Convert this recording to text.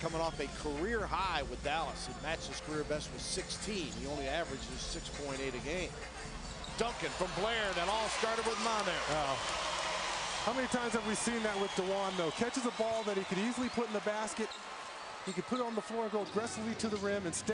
coming off a career high with Dallas. He matched his career best with 16. He only averages 6.8 a game. Duncan from Blair. That all started with Manu. How many times have we seen that with DeJuan, though? Catches a ball that he could easily put in the basket. He could put it on the floor and go aggressively to the rim and stay